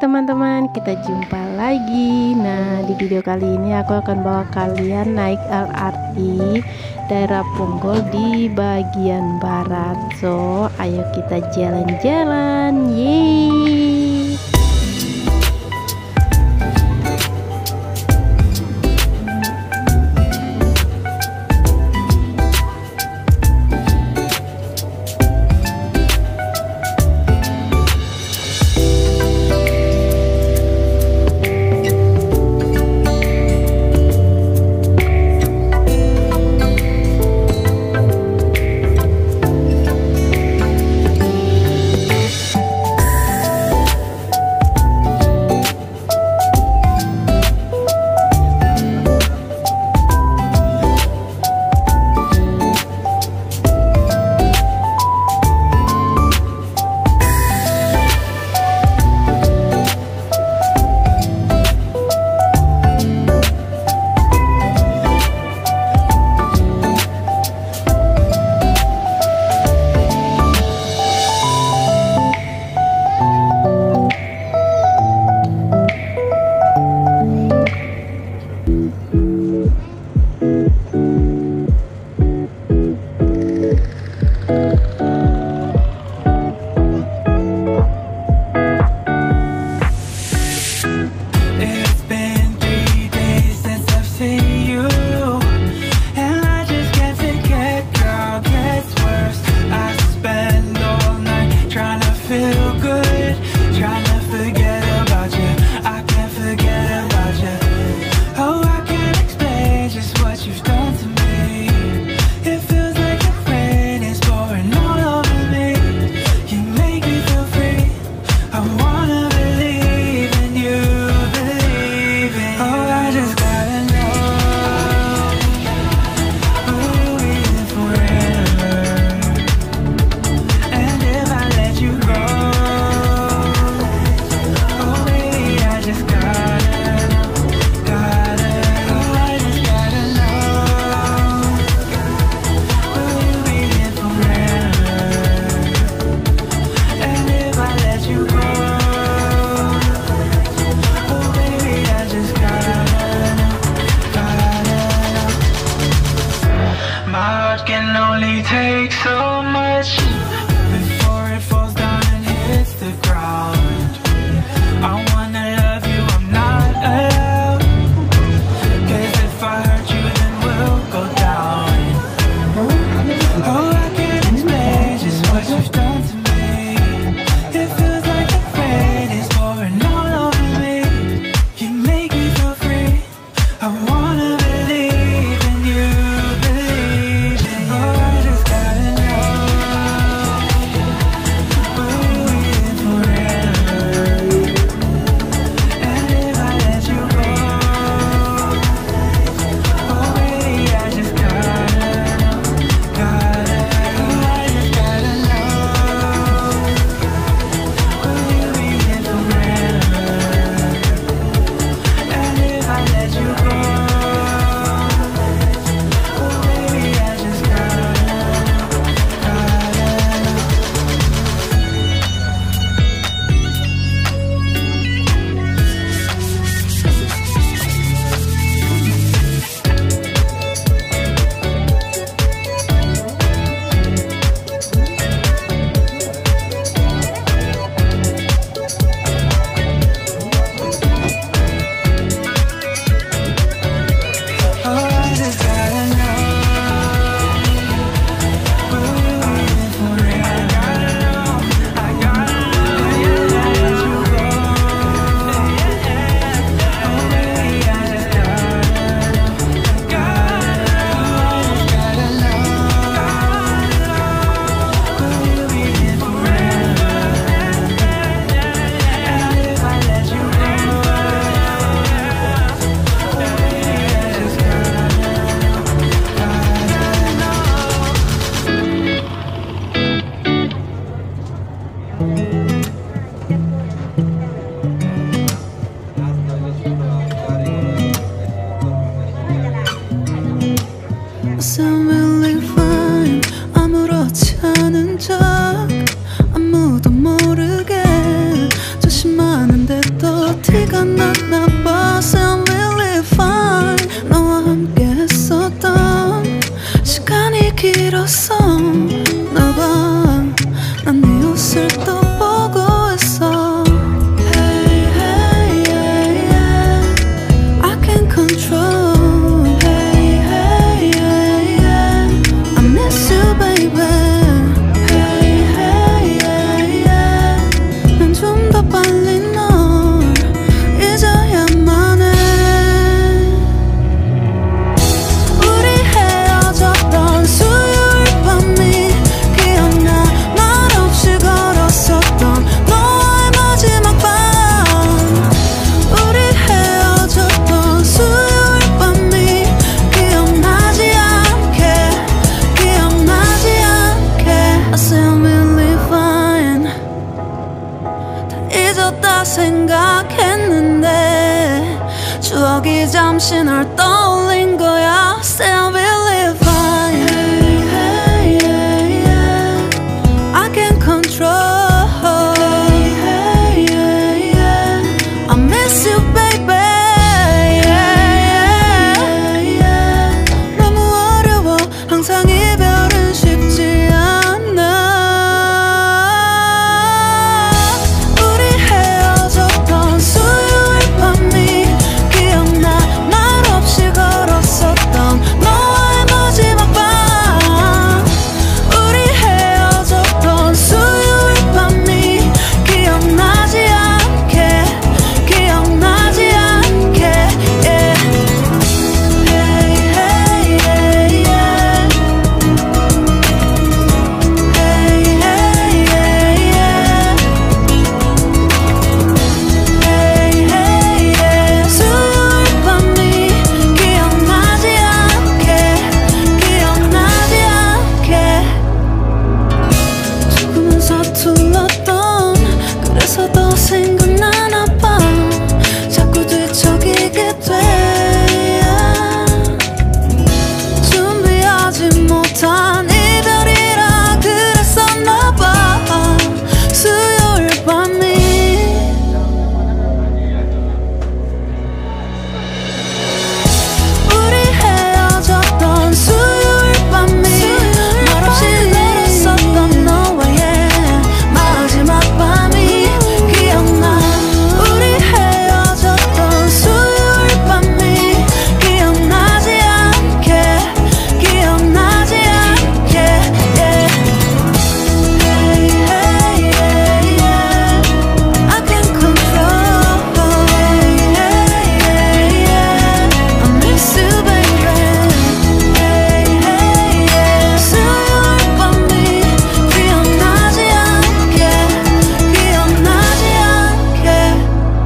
teman-teman, kita jumpa lagi. Nah, di video kali ini aku akan bawa kalian naik LRT daerah Punggol di bagian barat. So, ayo kita jalan-jalan. Yeay. 잠시 널 떠올린 거야. Still believe I can control. I miss you baby. 너무 어려워 항상 이별은 쉽지 않아. 우리 헤어졌던 수요일 밤이 기억나. 말없이 걸었었던 너와의 마지막 밤. 우리 헤어졌던 수요일 밤이 기억나지 않게, 기억나지 않게, yeah. Hey, hey, yeah, yeah. Hey, hey, yeah, yeah. Hey, hey, yeah. 수요일 밤이 기억나지 않게, 기억나지 않게. 조금은 서툴렀던 그래서 더 생각나나 봐. 자꾸 뒤척이게 돼. 준비하지 못한 이별이라 그랬었나 봐. 수요일 밤이 우리 헤어졌던 수요일 밤이 말없이 걸었었던 너와의 마지막 밤이 기억나. 우리 헤어졌던 수요일 밤이 기억나지 않게, 기억나지 않게, yeah. Hey, hey, yeah, yeah. I can control. Hey, hey, yeah. I miss you baby. Hey, hey, yeah. 수요일 밤이 기억나지 않게, 기억나지 않게.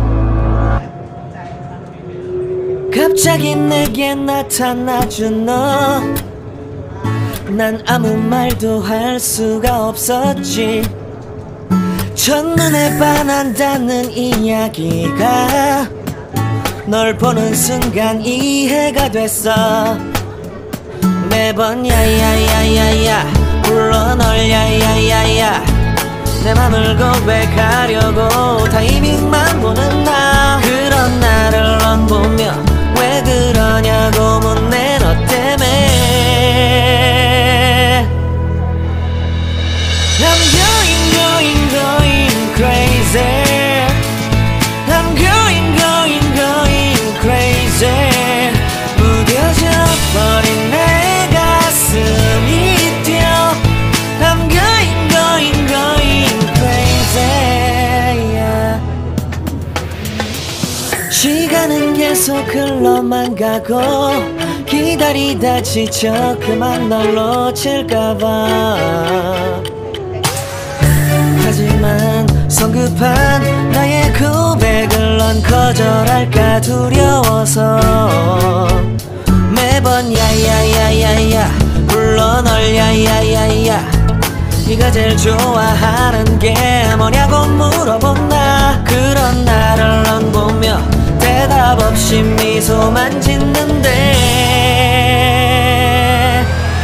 갑자기 내게 나타나준 너. 난 아무 말도 할 수가 없었지. 첫눈에 반한다는 이야기가 널 보는 순간 이해가 됐어. 매번 야야야야야 불러 널 야야야야. 내 맘을 고백하려고 타이밍만 보는 나. 그런 나를 넌 보며 왜 그러냐고 묻네 너 때문에. I'm going going going crazy. I'm going going going crazy. 무뎌져 버린 내 가슴이 뛰어. I'm going going going crazy, yeah. 시간은 계속 흘러만 가고 기다리다 지쳐 그만 널 놓칠까봐. 하지만 성급한 나의 고백을 넌 거절할까 두려워서 매번 야야야야야 불러 널 야야야야. 네가 제일 좋아하는 게 뭐냐고 물어본 나. 그런 나를 넌 보며 대답 없이 미소만 짓는데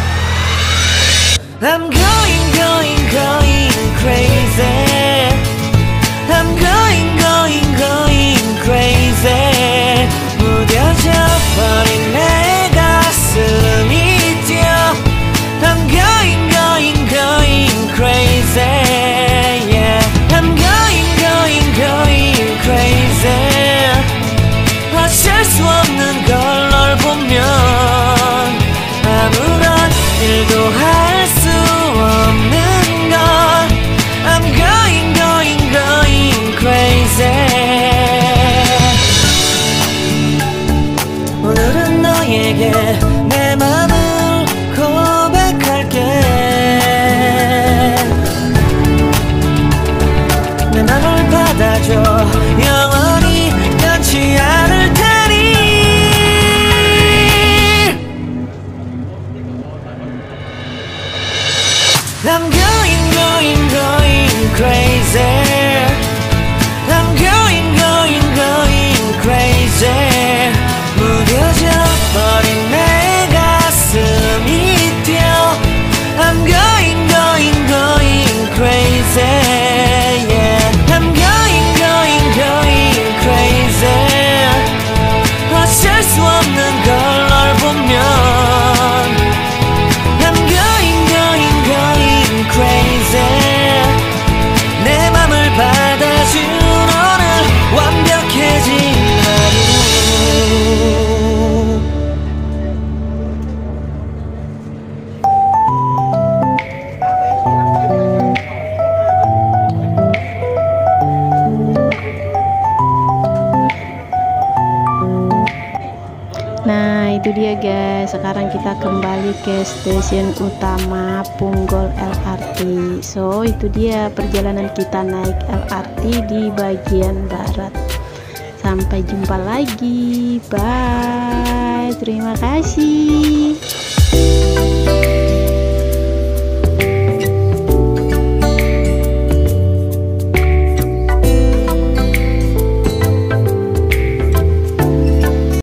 I'm going going going crazy. I'm going going going crazy. 무뎌져 버린 내 가슴이 뛰어. I'm going going going crazy, yeah. I'm going going going crazy. 어쩔 수 없는 걸 dia guys, sekarang kita kembali ke stasiun utama Punggol LRT. So itu dia perjalanan kita naik LRT di bagian barat. Sampai jumpa lagi, bye, terima kasih.